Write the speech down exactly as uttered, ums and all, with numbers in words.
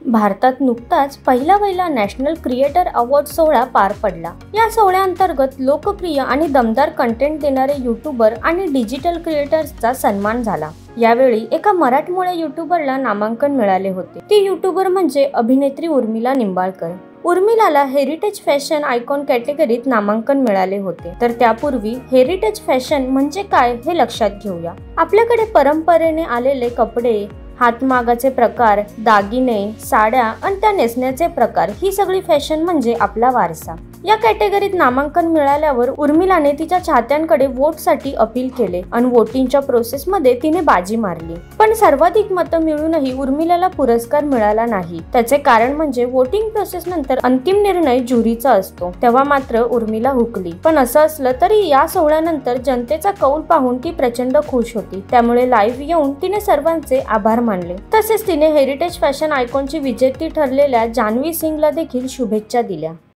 भारतात नुकताच पहिला वहिला नॅशनल क्रिएटर अवॉर्ड सोहळा पार पडला। या सोहळ्याअंतर्गत लोकप्रिय आणि दमदार कंटेंट देणारे यूट्यूबर आणि डिजिटल क्रिएटर्सचा सन्मान झाला। यावेळी एका मराठमोळ्या यूट्यूबरला नामांकन मिळाले होते। ती यूट्यूबर म्हणजे अभिनेत्री उर्मिला निंबाळकर। उर्मिलाला हेरिटेज फॅशन आयकॉन कॅटेगरीत नामांकन मिळाले होते। तर त्यापूर्वी हेरिटेज फॅशन म्हणजे काय हे लक्षात घेऊया। आपल्याकडे परंपरेने आलेले कपडे, हातमागाचे प्रकार, दागिने, साड्या आणि त्या नेसण्याचे प्रकार ही सगळी फॅशन म्हणजे आपला वारसा। या कॅटेगरीत नामांकन मिळाल्यावर उर्मिलाने तिच्या चाहत्यांकडे वोटसाठी अपील केले आणि वोटिंगच्या प्रोसेसमध्ये तिने बाजी मारली। पण सर्वाधिक मतं मिळूनही उर्मिलाला पुरस्कार मिळाला नाही। त्याचे कारण म्हणजे वोटिंग प्रोसेस नंतर अंतिम निर्णय ज्युरीचा असतो, तेव्हा मात्र उर्मिला हुकली। पण असं असलं तरी या सोहळ्यानंतर जनतेचा कौल पाहून ती प्रचंड खुश होती। त्यामुळे लाईव्ह येऊन तिने सर्वांचे आभार मानले। तसेच तिने हेरिटेज फॅशन आयकॉनची विजेती ठरलेल्या जान्हवी सिंगला देखील शुभेच्छा दिल्या।